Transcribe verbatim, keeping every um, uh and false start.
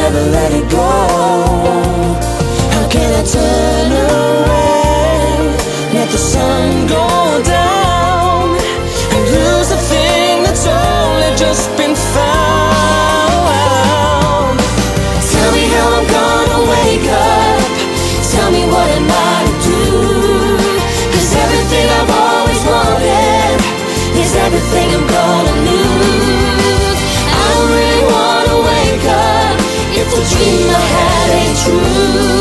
never let it go. How can I turn away, let the sun go down, and lose the thing that's only just been found? Tell me how I'm gonna wake up, tell me what am I to do, 'cause everything I've always wanted is everything I'm gonna lose. I don't really wanna wake up if the dream I had ain't true.